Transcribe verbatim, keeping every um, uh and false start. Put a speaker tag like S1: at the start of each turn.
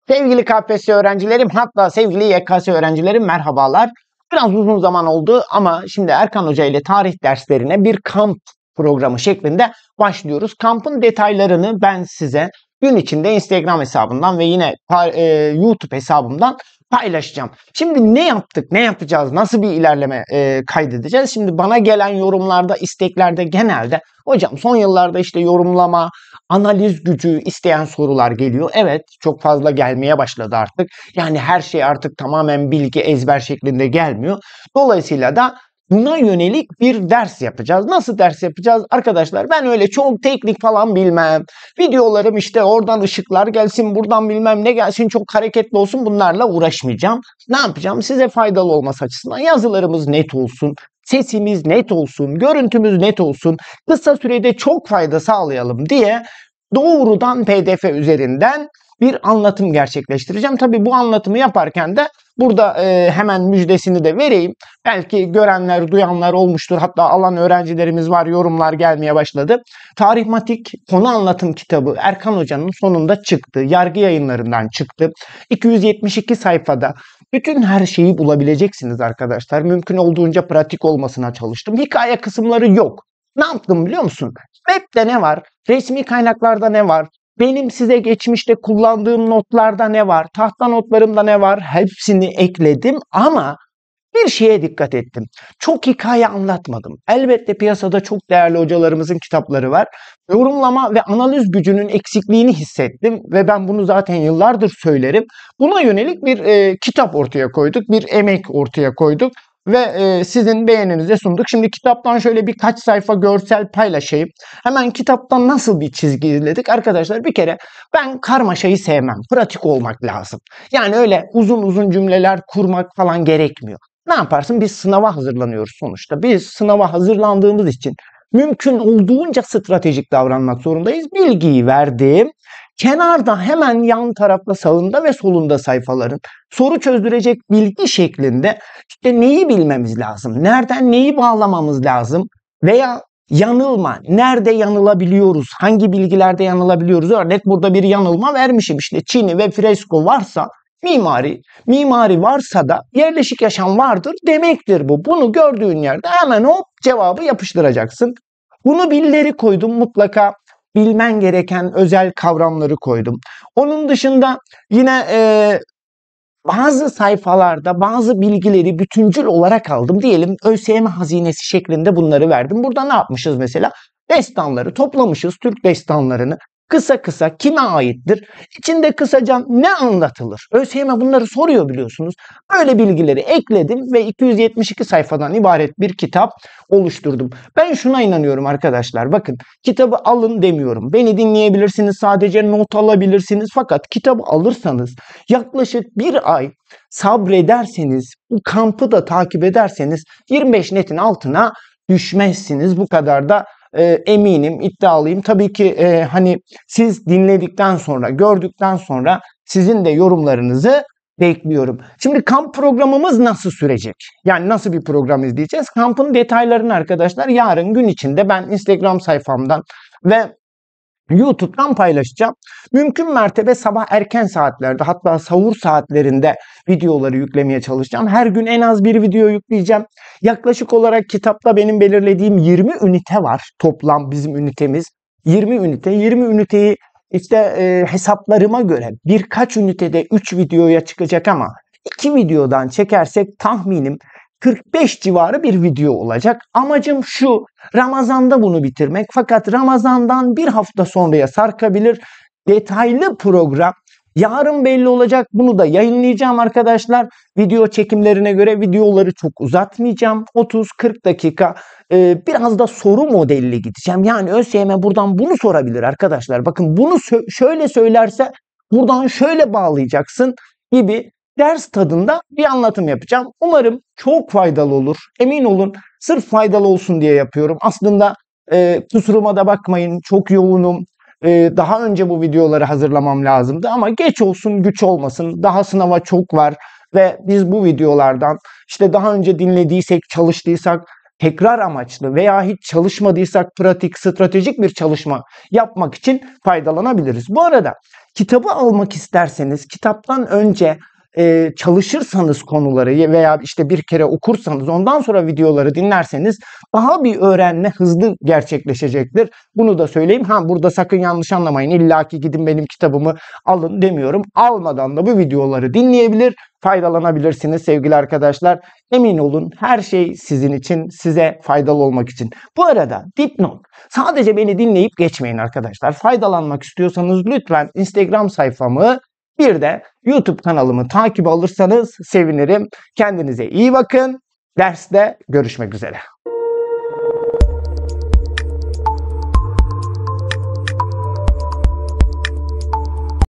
S1: Sevgili K P S S öğrencilerim, hatta sevgili Y K S öğrencilerim merhabalar. Biraz uzun zaman oldu ama şimdi Erkan Hoca ile tarih derslerine bir kamp programı şeklinde başlıyoruz. Kampın detaylarını ben size gün içinde Instagram hesabından ve yine e, YouTube hesabımdan paylaşacağım. Şimdi ne yaptık, ne yapacağız, nasıl bir ilerleme e, kaydedeceğiz? Şimdi bana gelen yorumlarda, isteklerde genelde hocam son yıllarda işte yorumlama, analiz gücü isteyen sorular geliyor. Evet, çok fazla gelmeye başladı artık. Yani her şey artık tamamen bilgi, ezber şeklinde gelmiyor. Dolayısıyla da buna yönelik bir ders yapacağız. Nasıl ders yapacağız? Arkadaşlar ben öyle çok teknik falan bilmem. Videolarım işte oradan ışıklar gelsin, buradan bilmem ne gelsin, çok hareketli olsun, bunlarla uğraşmayacağım. Ne yapacağım? Size faydalı olması açısından yazılarımız net olsun, sesimiz net olsun, görüntümüz net olsun, kısa sürede çok fayda sağlayalım diye doğrudan P D F üzerinden bir anlatım gerçekleştireceğim. Tabii bu anlatımı yaparken de burada e, hemen müjdesini de vereyim. Belki görenler, duyanlar olmuştur. Hatta alan öğrencilerimiz var, yorumlar gelmeye başladı. Tarihmatik konu anlatım kitabı Erkan Hoca'nın sonunda çıktı. Yargı Yayınlarından çıktı. iki yüz yetmiş iki sayfada bütün her şeyi bulabileceksiniz arkadaşlar. Mümkün olduğunca pratik olmasına çalıştım. Hikaye kısımları yok. Ne yaptım biliyor musun? Web'de ne var? Resmi kaynaklarda ne var? Benim size geçmişte kullandığım notlarda ne var? Tahta notlarımda ne var? Hepsini ekledim ama bir şeye dikkat ettim. Çok hikaye anlatmadım. Elbette piyasada çok değerli hocalarımızın kitapları var. Yorumlama ve analiz gücünün eksikliğini hissettim ve ben bunu zaten yıllardır söylerim. Buna yönelik bir e, kitap ortaya koyduk, bir emek ortaya koyduk ve e, sizin beğeninize sunduk. Şimdi kitaptan şöyle birkaç sayfa görsel paylaşayım. Hemen kitaptan nasıl bir çizgi izledik? Arkadaşlar bir kere ben karmaşayı sevmem. Pratik olmak lazım. Yani öyle uzun uzun cümleler kurmak falan gerekmiyor. Ne yaparsın? Biz sınava hazırlanıyoruz sonuçta. Biz sınava hazırlandığımız için mümkün olduğunca stratejik davranmak zorundayız. Bilgiyi verdim. Kenarda hemen yan tarafta, sağında ve solunda sayfaların soru çözdürecek bilgi şeklinde işte neyi bilmemiz lazım, nereden neyi bağlamamız lazım veya yanılma, nerede yanılabiliyoruz, hangi bilgilerde yanılabiliyoruz. Örnek burada bir yanılma vermişim, işte çini ve fresko varsa mimari, mimari varsa da yerleşik yaşam vardır demektir bu. Bunu gördüğün yerde hemen o cevabı yapıştıracaksın. Bunu billeri koydum, mutlaka bilmen gereken özel kavramları koydum. Onun dışında yine e, bazı sayfalarda bazı bilgileri bütüncül olarak aldım. Diyelim ÖSYM hazinesi şeklinde bunları verdim. Burada ne yapmışız mesela? Destanları toplamışız, Türk destanlarını. Kısa kısa kime aittir? İçinde kısaca ne anlatılır? ÖSYM bunları soruyor biliyorsunuz. Böyle bilgileri ekledim ve iki yüz yetmiş iki sayfadan ibaret bir kitap oluşturdum. Ben şuna inanıyorum arkadaşlar. Bakın, kitabı alın demiyorum. Beni dinleyebilirsiniz, sadece not alabilirsiniz. Fakat kitabı alırsanız yaklaşık bir ay sabrederseniz, bu kampı da takip ederseniz yirmi beş netin altına düşmezsiniz. Bu kadar da E, eminim, iddialıyım. Tabii ki e, hani siz dinledikten sonra, gördükten sonra sizin de yorumlarınızı bekliyorum. Şimdi kamp programımız nasıl sürecek? Yani nasıl bir program izleyeceğiz? Kampın detaylarını arkadaşlar yarın gün içinde ben Instagram sayfamdan ve YouTube'dan paylaşacağım. Mümkün mertebe sabah erken saatlerde, hatta sahur saatlerinde videoları yüklemeye çalışacağım. Her gün en az bir video yükleyeceğim. Yaklaşık olarak kitapta benim belirlediğim yirmi ünite var. Toplam bizim ünitemiz yirmi ünite. yirmi üniteyi işte e, hesaplarıma göre birkaç ünitede üç videoya çıkacak ama iki videodan çekersek tahminim kırk beş civarı bir video olacak. Amacım şu: Ramazan'da bunu bitirmek. Fakat Ramazan'dan bir hafta sonraya sarkabilir. Detaylı program yarın belli olacak. Bunu da yayınlayacağım arkadaşlar. Video çekimlerine göre videoları çok uzatmayacağım. otuz kırk dakika ee, biraz da soru modelli gideceğim. Yani ÖSYM buradan bunu sorabilir arkadaşlar. Bakın bunu sö- şöyle söylerse buradan şöyle bağlayacaksın gibi ders tadında bir anlatım yapacağım. Umarım çok faydalı olur. Emin olun, sırf faydalı olsun diye yapıyorum. Aslında e, kusuruma da bakmayın, çok yoğunum. E, daha önce bu videoları hazırlamam lazımdı ama geç olsun güç olmasın. Daha sınava çok var ve biz bu videolardan işte daha önce dinlediysek, çalıştıysak tekrar amaçlı veya hiç çalışmadıysak pratik, stratejik bir çalışma yapmak için faydalanabiliriz. Bu arada kitabı almak isterseniz kitaptan önce e, çalışırsanız konuları veya işte bir kere okursanız ondan sonra videoları dinlerseniz daha bir öğrenme hızlı gerçekleşecektir. Bunu da söyleyeyim. Ha burada sakın yanlış anlamayın. İlla ki gidin benim kitabımı alın demiyorum. Almadan da bu videoları dinleyebilir, faydalanabilirsiniz sevgili arkadaşlar. Emin olun her şey sizin için, size faydalı olmak için. Bu arada dipnot. Sadece beni dinleyip geçmeyin arkadaşlar. Faydalanmak istiyorsanız lütfen Instagram sayfamı bir de YouTube kanalımı takip alırsanız sevinirim. Kendinize iyi bakın. Derste görüşmek üzere.